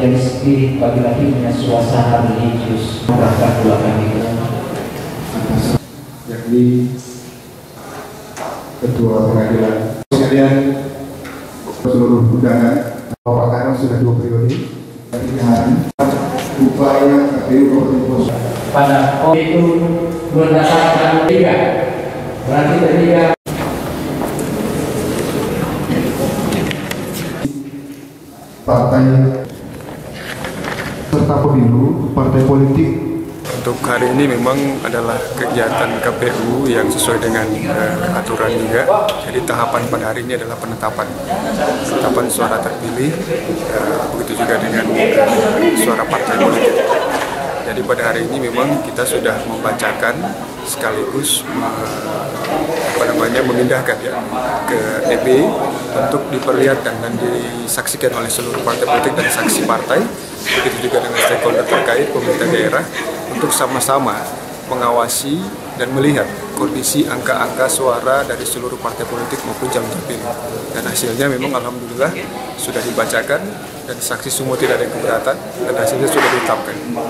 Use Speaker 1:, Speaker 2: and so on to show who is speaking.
Speaker 1: Rizky lagi-lagi punya suasana religius latar belakang itu,
Speaker 2: yakni Ketua Pengadilan sekalian, seluruh undangan, apakah sudah 2 periode, pilihan upaya KPU Kabupaten
Speaker 1: pada itu berdasarkan 3, berarti ketiga
Speaker 2: partai serta pemilu partai politik.
Speaker 3: Untuk hari ini memang adalah kegiatan KPU yang sesuai dengan aturan juga. Jadi tahapan pada hari ini adalah penetapan suara terpilih, begitu juga dengan suara partai politik. Jadi pada hari ini memang kita sudah membacakan sekaligus memindahkan ya ke EP untuk diperlihatkan dan disaksikan oleh seluruh partai politik dan saksi partai, begitu juga dengan stakeholder terkait pemerintah daerah untuk sama-sama mengawasi dan melihat kondisi angka-angka suara dari seluruh partai politik maupun calon terpilih. Dan hasilnya memang alhamdulillah sudah dibacakan dan saksi semua tidak ada yang keberatan dan hasilnya sudah ditetapkan.